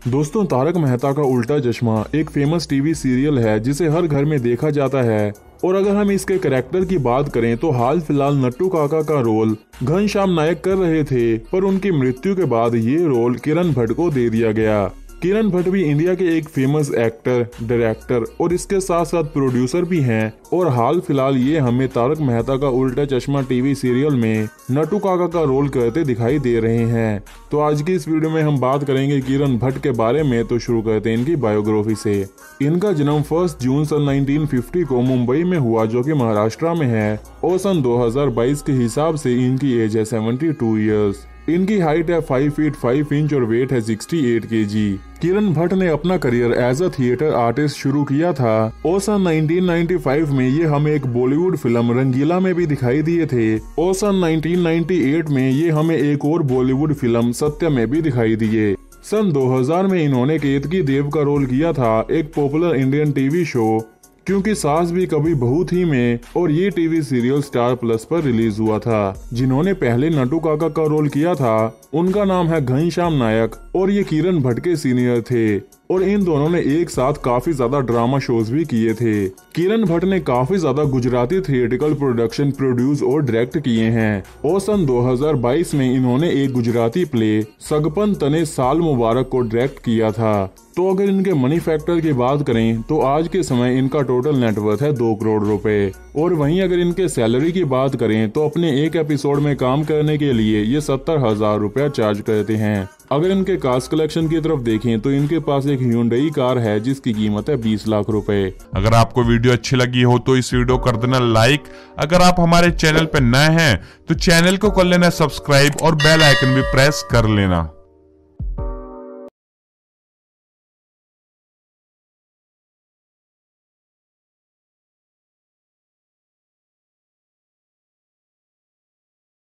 दोस्तों, तारक मेहता का उल्टा चश्मा एक फेमस टीवी सीरियल है जिसे हर घर में देखा जाता है। और अगर हम इसके कैरेक्टर की बात करें तो हाल फिलहाल नट्टू काका का रोल घनश्याम नायक कर रहे थे, पर उनकी मृत्यु के बाद ये रोल किरण भट्ट को दे दिया गया। किरण भट्ट भी इंडिया के एक फेमस एक्टर, डायरेक्टर और इसके साथ साथ प्रोड्यूसर भी हैं और हाल फिलहाल ये हमें तारक मेहता का उल्टा चश्मा टीवी सीरियल में नट्टू काका का रोल करते दिखाई दे रहे हैं। तो आज की इस वीडियो में हम बात करेंगे किरण भट्ट के बारे में। तो शुरू करते हैं इनकी बायोग्राफी से। इनका जन्म 1 जून सन 1950 को मुंबई में हुआ, जो कि महाराष्ट्र में है, और सन 2022 के हिसाब से इनकी एज है 72 ईयर्स। इनकी हाइट है 5 फीट 5 इंच और वेट है 68 kg। किरण भट्ट ने अपना career as a theatre artist शुरू किया था और सन 1995 में ये हमें एक बॉलीवुड फिल्म रंगीला में भी दिखाई दिए थे और सन 1998 में ये हमें एक और बॉलीवुड फिल्म सत्य में भी दिखाई दिए। सन 2000 में इन्होंने केतकी देव का रोल किया था एक पॉपुलर इंडियन टीवी शो क्योंकि सास भी कभी बहू थी में, और ये टीवी सीरियल स्टार प्लस पर रिलीज हुआ था। जिन्होंने पहले नट्टू काका का रोल किया था उनका नाम है घनश्याम नायक और ये किरण भट्ट के सीनियर थे और इन दोनों ने एक साथ काफी ज्यादा ड्रामा शोज भी किए थे। किरण भट्ट ने काफी ज्यादा गुजराती थिएटिकल प्रोडक्शन प्रोड्यूस और डायरेक्ट किए हैं और सन 2022 में इन्होंने एक गुजराती प्ले सगपन तने साल मुबारक को डायरेक्ट किया था। तो अगर इनके मनी फैक्टर की बात करें तो आज के समय इनका टोटल नेटवर्थ है 2 करोड़ रुपए। और वहीं अगर इनके सैलरी की बात करें तो अपने एक एपिसोड में काम करने के लिए ये 70,000 रुपया चार्ज करते हैं। अगर इनके कास्ट कलेक्शन की तरफ देखें तो इनके पास एक Hyundai कार है जिसकी कीमत है 20 लाख रुपए। अगर आपको वीडियो अच्छी लगी हो तो इस वीडियो कर देना लाइक। अगर आप हमारे चैनल पर नए हैं तो चैनल को कर लेना सब्सक्राइब और बेल आइकन भी प्रेस कर लेना।